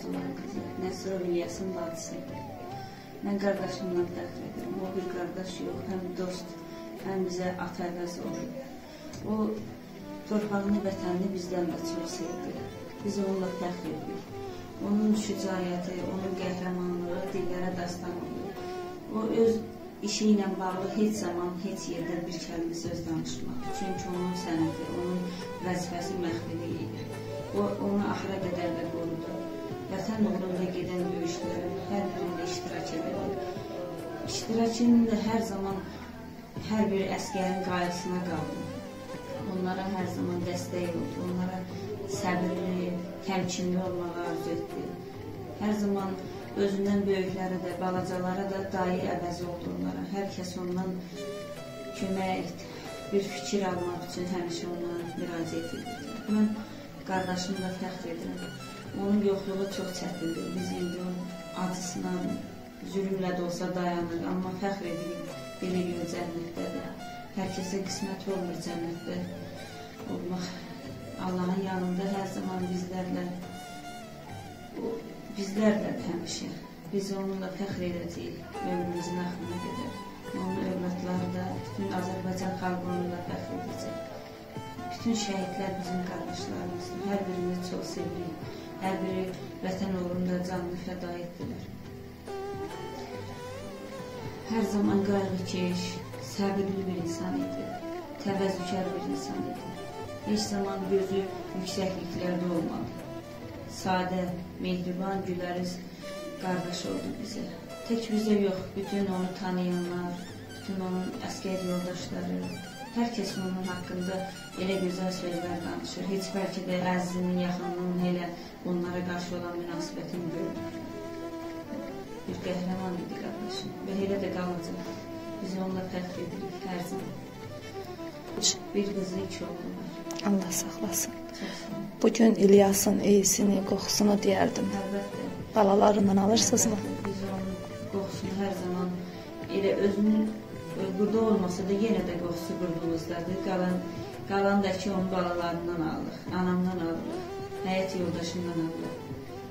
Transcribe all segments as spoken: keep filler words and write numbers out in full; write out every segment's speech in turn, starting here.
Abdullah qızı, Nəsrə İlyasın bacısı. Mən qardaşımla fəxr edirəm. O bir qardaş yox, həm dost, həm bizə ata əvəz oldu. O torpağını, vətənini bizdən də çox sevdi. Biz onunla fəxr edirik. Onun şücaəti, onun qəhrəmanlığı dillərə dastan olur. O öz işi ilə bağlı heç zaman, heç yerdə bir kəlmə söz danışmaz. Çünki onun sənəti, onun vəzifəsi məxfiliyi. O, onu axıra qədər də qorudu. Vətən uğrunda gedən döyüşlərin hər birində iştirak edir. İştirakının da hər zaman hər bir əskərin qayğısına qaldı. Onlara hər zaman dəstək oldu. Onlara səbirli, təmkinli olmağı arzu etdi. Hər zaman özündən böyüklərə də, balacalara da dayi əvəzi oldu onlara. Hər kəs ondan kömək etdi. Bir fikir almaq üçün həmişə ona müraciət edirdi. Mən qardaşımla fəxr edirəm. Onun yoxluğu çox çətindir. Biz indi onun acısına, zülmlə də olsa dayanır. Amma fəxr edirik, bilirik o cənnətdədir. Hər kəsə qismət olmur cənnətdə olmaq. Allahın yanında hər zaman bizlərlə, bizlərlə həmişə. Biz onunla fəxr edəcəyik ömrümüzün axırına qədər. Onun övladları da, bütün Azərbaycan xalqı onunla fəxr edəcək. Bütün şəhidlər bizim qardaşlarımızdır. Hər birini çox sevirik. Hər biri vətən uğrunda canlı fəda etdilər. Hər zaman qayğıkeş, səbirli bir insan idi. Təvəzzükar bir insan idi. Heç zaman gözü yüksəkliklərdə olmadı. Sadə, mehriban, güləriz qardaş oldu bizə. Tək bizə yox, bütün onu tanıyanlar, bütün onun əskər yoldaşları, hər kəs onun haqqında elə gözəl sözlər danışır. Heç bəlkə də əzizinin, yaxınlığının elə onlara qarşı olan münasibətini görür. Bir qəhrəman idi qardaşım və elə də qalacaq. Biz onunla fəxr edirik hər zaman. Bir qızı, iki oğlu var. Allah saxlasın. Bugün İlyasın iyisini, qoxusunu deyərdim. Əlbəttə. Balalarından alırsınızmı? Biz onun qoxusunu hər zaman elə özünün burada olmasa da yenə də qoxusu qurdumuzdadır. Qalan, qalan da ki, onun balalarından alırıq, anamdan alırıq, həyat yoldaşından alırıq.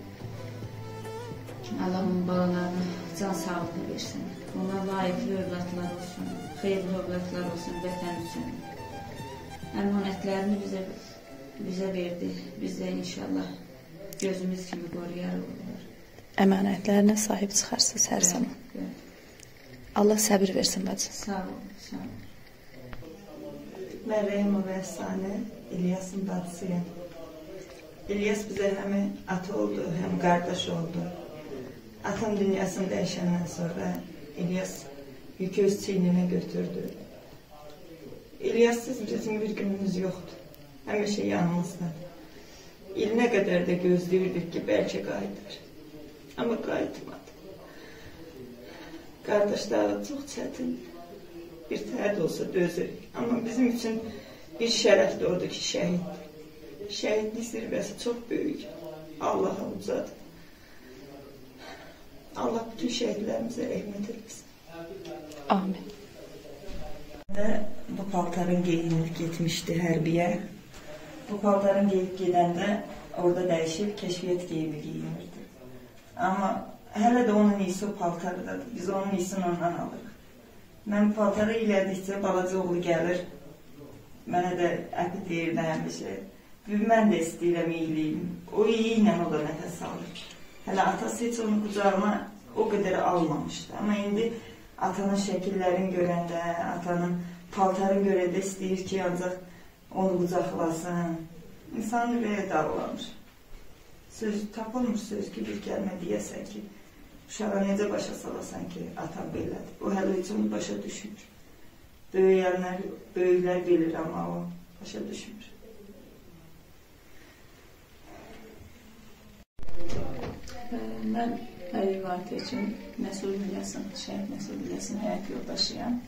Allah onun balalarına can sağlığı versin. Ona layiqli övladlar olsun, xeyirli övladlar olsun vətən üçün. Əmanətlərini bizə, bizə verdi. Biz də inşallah gözümüz kimi qoruyarıq onlar. Əmanətlərinə sahib çıxarsınız hər evet, zaman. Evet. Allah səbir versin bacı. Sağ olun, sağ olun. Mən Rəhimova Əfsanə, İlyasın bacısıyım. İlyas bizə həm ata oldu, həm qardaş oldu. Atam dünyasını dəyişəndən sonra İlyas yükü öz çiynine götürdü. İlyassız bizim bir günümüz yoxdur. Həmişə yanımızdadır. İlinə qədər də gözləyirdik ki, bəlkə qayıdır. Amma qayıtmadı. Qardaşları çox çətindir. Bir təhər olsa dözürük. Amma bizim üçün bir şərəf də odur ki, şəhiddir. Şəhidlik zirvəsi çox böyük. Allaha ucadır. Allah bütün şəhidlərimizə rəhmət etsin. Amin. Bu paltarın geyinib getmişdi hərbiyə. Bu paltarın geyib gedəndə orada dəyişib kəşfiyyat geyimi geyinirdi. Amma hələ də onun iyisi o paltardadır. Biz onun iyisini ondan alırıq. Mən paltarı ilədikcə balaca oğlu gəlir. Mənə də əpi deyirdi həmişə. Mən də istəyirəm iyiliyim. O iyi ilə o da nəfəs alır. Hələ atası heç onu qucağına o qədər almamışdı. Amma indi atanın şəkillərini görəndə, atanın paltarı görəndə istəyir ki, ancaq onu qucaqlasın. İnsan ürəyə dağlanır. Söz tapılmır, söz ki, bir kəlmə deyəsən ki, uşağa necə başa salasan ki, atam belədir. O hələ heç onu başa düşmür. Böyüyənlər, böyüklər bilir, amma o başa düşmür. Mən Əli Vati üçün Nəsrə İlyasın, şəhid Nəsrə İlyasın həyat yoldaşıyam.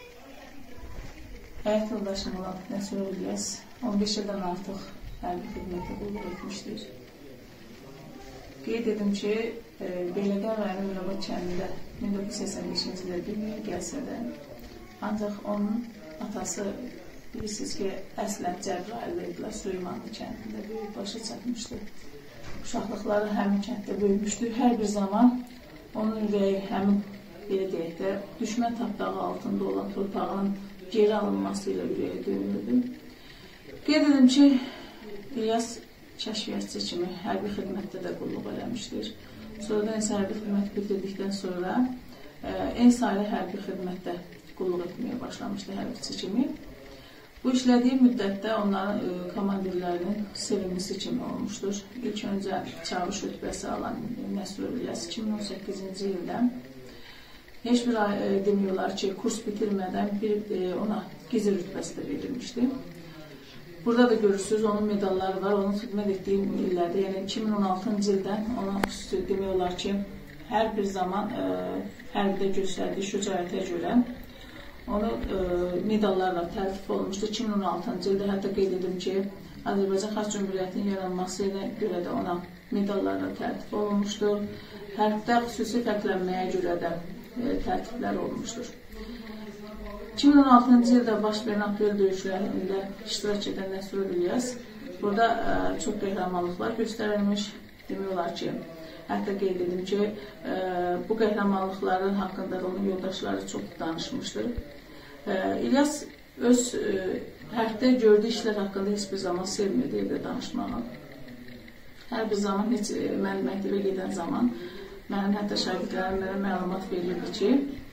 Həyat yoldaşım olan Nəsrə İlyas on beş ildən artıq hərbi xidmətə qulluq etmişdir. Qeyd edim ki, Beyləqan rayonu Mirabad kəndində min doqquz yüz səksən beşinci ildə dünyaya gəlsə də, ancaq onun atası bilirsiniz ki, əslən Cəbrayıllı idilər, Süleymanlı kəndində böyük başa çatmışdı. uşaqlıqları həmin kənddə böyümüşdü. Hər bir zaman onun ürəyi həmin, belə deyək də, düşmən tapdağı altında olan torpağının geri alınması ilə ürəyi döyünürdü. Qeyd edim ki, İlyas kəşfiyyatçı kimi hərbi xidmətdə də qulluq eləmişdir. Sonradan isə hərbi xidmət bitirdikdən sonra en sayılı hərbi xidmətdə qulluq etməyə başlamışdı hərbiçi kimi. Bu işlədiyi müddətdə onların e, komandirlərinin sevimlisi kimi olmuşdur. İlk öncə çavuş rütbəsi alan Nəsrur İlyas iki min on səkkizinci ildə heç bir ay e, demiyorlar ki, kurs bitirmədən bir e, ona gizli rütbəsi də verilmişdi. Burada da görürsünüz, onun medalları var, onun xidmət etdiyi illərdə, yəni iki min on altıncı ildən ona xüsusi demiyorlar ki, hər bir zaman e, hərbidə göstərdiyi şücaətə görə onu e, medallarla təltif olmuşdu. iki min on altıncı ildə hətta qeyd edim ki, Azərbaycan Xalq Cümhuriyyətinin yaranması ilə görə də ona medallarla təltif olunmuşdur. Hərbdə xüsusi fərqlənməyə görə də e, təltiflər olmuşdur. iki min on altıncı ildə baş verən aprel döyüşlərində iştirak edən Nəsrur İlyas burada e, çox qəhrəmanlıqlar göstərilmiş. Demək olar ki, hətta qeyd edim ki, e, bu qəhrəmanlıqların haqqında da onun yoldaşları çox danışmışdır. E, İlyas öz e, hərbdə gördüyü işlər haqqında heç bir zaman sevmirdi evdə danışmağı. Hər bir zaman, heç e, mən məktəbə gedən zaman mənim hətta şagirdlərim mənə məlumat verirdi ki,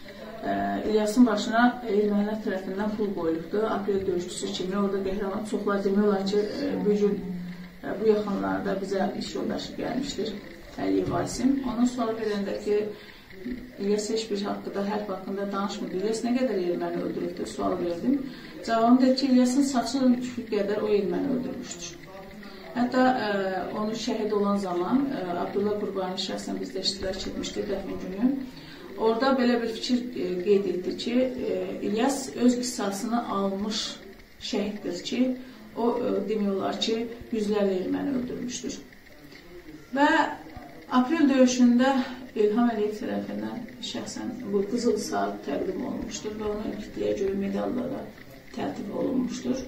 İlyasın başına ermənilər tərəfindən pul qoyulubdur. Aprel döyüşçüsü kimi orada qəhrəman çoxlar demiyorlar ki, bu gün bu yaxınlarda bizə iş yoldaşı gəlmişdir, Əliyev Asim. Onun sual verəndə ki, İlyas heç bir haqqında, hərb haqqında danışmırdı. İlyas nə qədər erməni öldürübdür, sual verdim. Cavabım deyir ki, İlyasın saçı tükü qədər o erməni öldürmüşdür. Hətta ə, onu şəhid olan zaman ə, Abdullah Qurbani şəxsən bizdə iştirak etmişdi dəfn günü. Orada belə bir fikir e, qeyd etdi ki, e, İlyas öz qisasını almış şəhiddir ki, o e, demiyorlar ki, yüzlərlə erməni öldürmüşdür. Və aprel döyüşündə İlham Əliyev tərəfindən şəxsən bu qızıl saat təqdim olunmuşdur və ona ilkliyə görə medallara təltif olunmuşdur.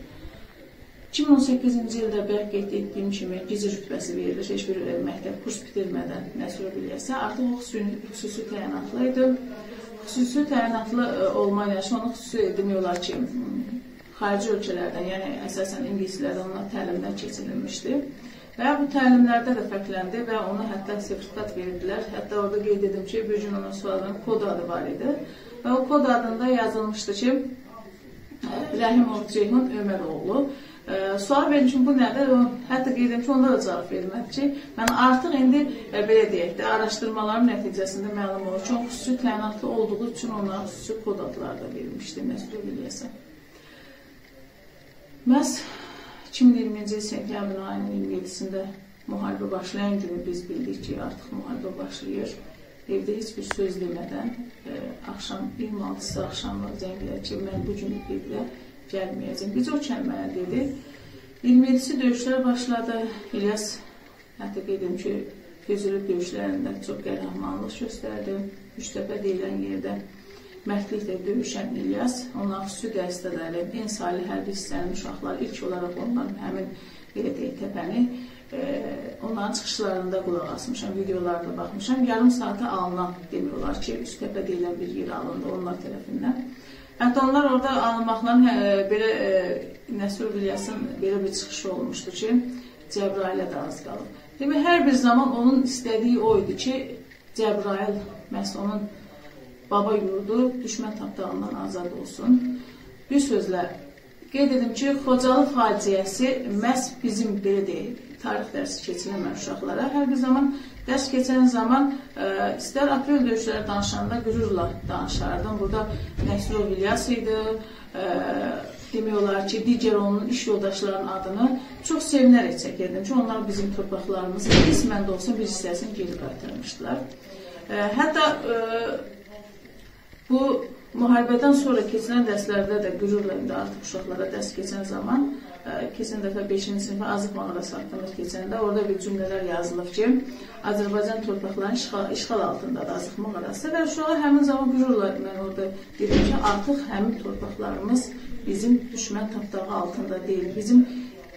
iki min on səkkizinci ildə bərk qeyd etdiyim kimi gizli rütbəsi verilir, heç bir məktəb kurs bitirmədən Nəsrur İlyasa. Artıq o xüsusi təyinatlı idi. Xüsusi təyinatlı olmayla, onu xüsusi demiyorlar ki, xarici ölkələrdən, yəni əsasən ingilislərdən ona təlimlər keçirilmişdi. Və bu təlimlərdə də fərqləndi və ona hətta sertifikat verdilər. Hətta orada qeyd edim ki, bir gün onun sualının kod adı var idi. Və o kod adında yazılmışdı ki, Rəhimov Ceyhun Öməroğlu. E, sual vermişim, bu nədir? Hətta qeydim ki, onda da cavab vermədi ki, mən artıq indi e, belə deyək də, araşdırmaların nəticəsində məlum olur ki, xüsusi təyinatlı olduğu üçün ona xüsusi kod adları da verilmişdi Nəsrur İlyasa. Məhz iki min iyirminci il sentyabr ayının iyirmi yedisində müharibə başlayan günü biz bildik ki, artıq müharibə başlayır. Evdə heç bir söz demədən, e, axşam iyirmi altısı axşamlar zənglər ki, mən bu gün evdə gəlməyəcəm. Biz o kəlməni dedi. iyirmi yedisi döyüşlər başladı. İlyas, hətta qeydim ki, Füzuli döyüşlərində çox qəhrəmanlıq göstərdi. Üçtəpə deyilən yerdə mərdliklə döyüşən İlyas, ondan xüsusi dəstələri, en sayılı hərbi hissənin uşaqları ilk olaraq onların həmin belə deyək təpəni, e, onların çıxışlarında qulaq asmışam, videolarda baxmışam. Yarım saata alınan demiyorlar ki, Üçtəpə deyilən bir yer alındı onlar tərəfindən. Hətta onlar orada alınmaqla hə, belə e, Nəsrur İlyasın belə bir çıxışı olmuşdu ki, Cəbrailə də az qalıb. Demək, hər bir zaman onun istədiyi o idi ki, Cəbrail məhz onun baba yurdu düşmən tapdağından azad olsun. Bir sözlə, qeyd edim ki, Xocalı faciəsi məhz bizim belə deyil, tarix dərsi keçirilmən uşaqlara. Hər bir zaman dərs keçən zaman e, istər aprel döyüşləri danışanda qürurla danışardım. Burada Nəsrur İlyas idi. E, demiyorlar ki, digər onun iş yoldaşlarının adını çox sevinərək çəkirdim ki, onlar bizim torpaqlarımızı qismən də olsun bir hissəsini geri qaytarmışdılar. E, hətta e, bu müharibədən sonra keçilən dərslərdə də qürurla indi artıq uşaqlara dərs keçən zaman keçən dəfə beşinci sinifə Azıq mağarası haqqında keçəndə orada bir cümlələr yazılıb ki, Azərbaycan torpaqlarının işğal, işğal altındadır Azıq mağarası və uşaqlar həmin zaman qürurla mən orada dedim ki, artıq həmin torpaqlarımız bizim düşmən tapdağı altında deyil, bizim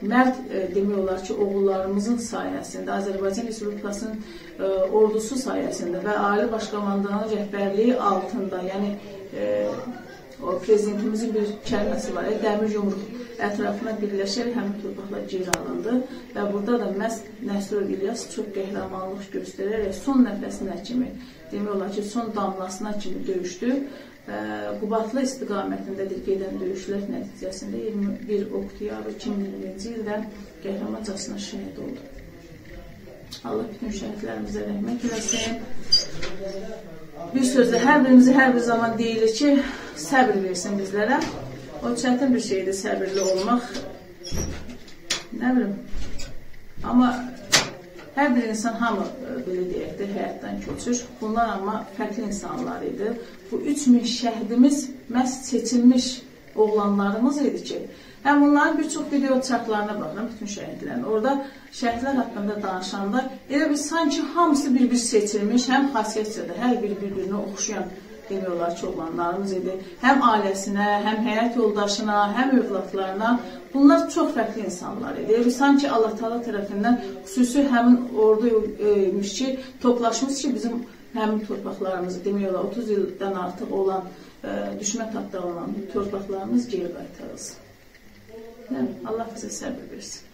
mərd e, demək olar ki, oğullarımızın sayəsində, Azərbaycan Respublikasının e, ordusu sayəsində və Ali Baş Komandanın rəhbərliyi altında, yəni e, o prezidentimizin bir kəlməsi var, dəmir yumruq ətrafına birləşərək həmin torpaqlar geri alındı və burada da məhz Nəsrullah İlyas çox qəhrəmanlıq göstərərək son nəfəsinə kimi, demək olar ki, son damlasına kimi döyüşdü. Qubadlı istiqamətindədir gedən döyüşlər nəticəsində iyirmi bir oktyabr iki min iyirminci ildə qəhrəmancasına şəhid oldu. Allah bütün şəhidlərimizə rəhmət eləsin. Bir sözlə, hər birimizi hər bir zaman deyilir ki, səbir versin bizlərə. O çətin bir şeydir səbirli olmaq. Nə bilim. Amma hər bir insan hamı, belə deyək də, həyatdan köçür. Bunlar amma fərqli insanlar idi. Bu üç min şəhidimiz məhz seçilmiş oğlanlarımız idi ki, həm onların bir çox video çarklarına baxıram, bütün şəhidlərin. Orada şəhidlər haqqında danışanda elə bir sanki hamısı bir-bir seçilmiş, həm xasiyyətcədə hər bir bir-birinə oxşayan demək olar ki, oğlanlarımız idi. Həm ailəsinə, həm həyat yoldaşına, həm övladlarına. Bunlar çox fərqli insanlar idi. Elə bir sanki Allah Taala tərəfindən xüsusi həmin ordu imiş ki, toplaşmış ki, bizim həmin torpaqlarımızı, demək olar otuz ildən artıq olan, düşmən tapdağı olan torpaqlarımız geri qaytarılsın. Allah bizə səbir versin.